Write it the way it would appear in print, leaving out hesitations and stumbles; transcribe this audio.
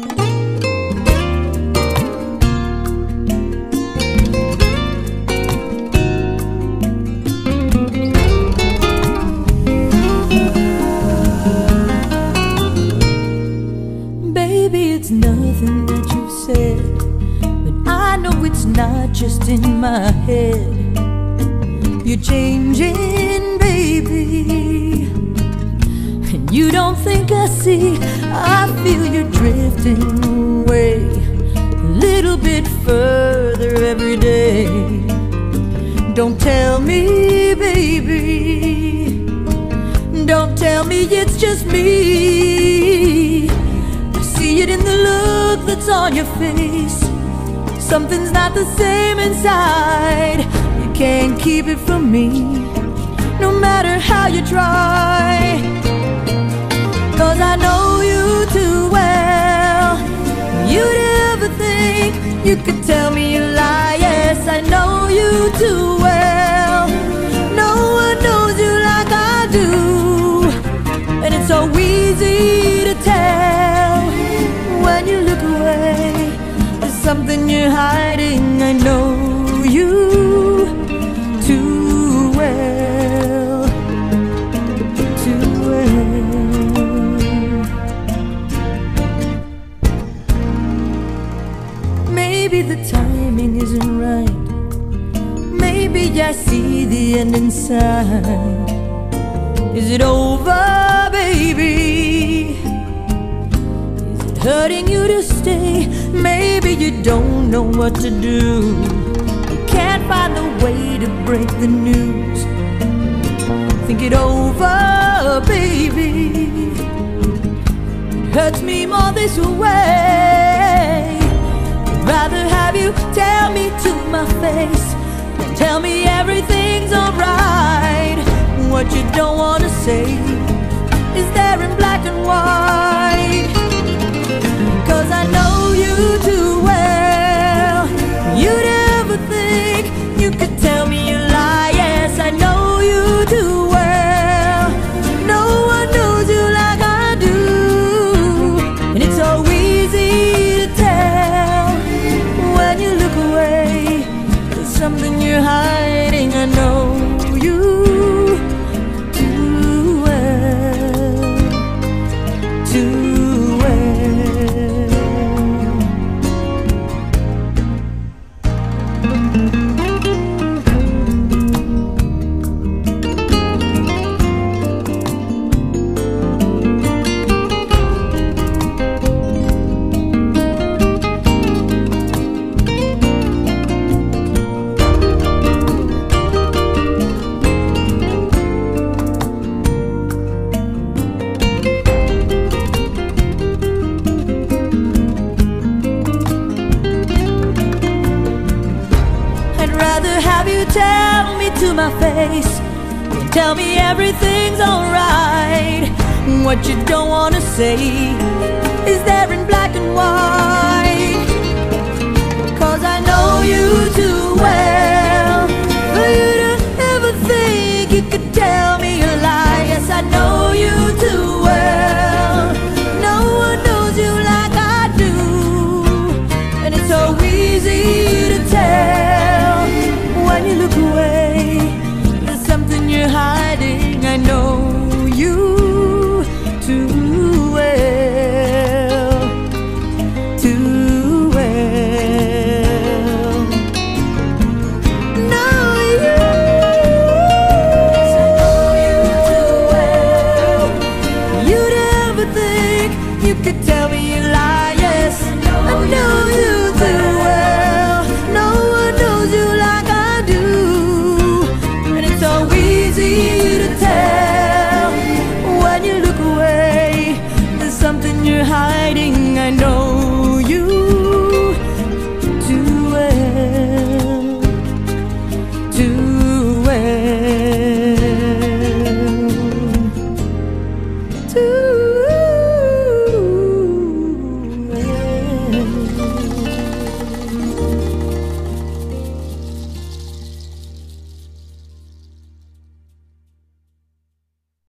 Baby, it's nothing that you've said, but I know it's not just in my head. You're changing, baby, and you don't think I see. I feel you're drifting away a little bit further every day. Don't tell me, baby, don't tell me it's just me. I see it in the look that's on your face. Something's not the same inside. You can't keep it from me, no matter how you try. 'Cause I know you too well. You'd ever think you could tell me a lie. Yes, I know you too well. No one knows you like I do, and it's so easy to tell when you look away. There's something you're hiding. I know you too well, too well. Maybe the timing isn't right. Maybe I see the end in sight. Is it over, baby? Is it hurting you to stay? Maybe you don't know what to do. You can't find the way to break the news. Think it over, baby. It hurts me more this way. I'd rather have you tell me to my face than tell me everything's alright. What you don't want to say is there in black and white. 'Cause I know you too well. You'd ever think you could tell me a lie. Yes, I know you too well. No one knows you like I do, and it's so easy to tell when you look away. There's something you're hiding. I know you too well, too well. Tell me to my face and tell me everything's alright. What you don't want to say is there in black and white. 'Cause I know you too well for you to ever think you could tell me a lie. Yes, I know you too well. No one knows you like I do, and it's so easy to tell when you look away. There's something you're hiding. I know you too well, too well. Know you, 'cause I know you too well. You'd ever think you could tell me a lie. Yes, I know you too well. No one knows you like I do, and it's so easy to tell when you look away. There's something you're hiding. I know you too well, too well, too